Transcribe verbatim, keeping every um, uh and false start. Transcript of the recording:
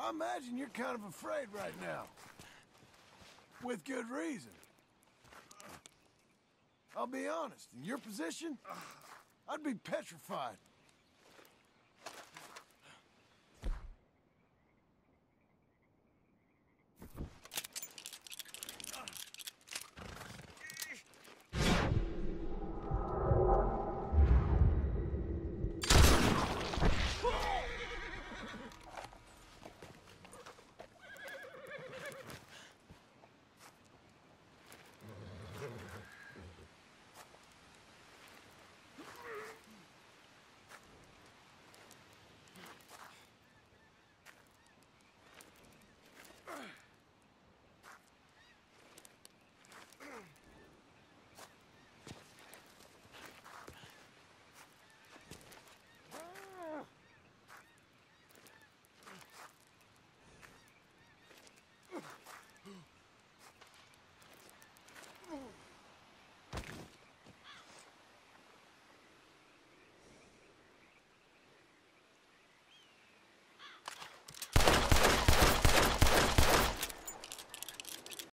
I imagine you're kind of afraid right now. With good reason. I'll be honest, in your position, I'd be petrified.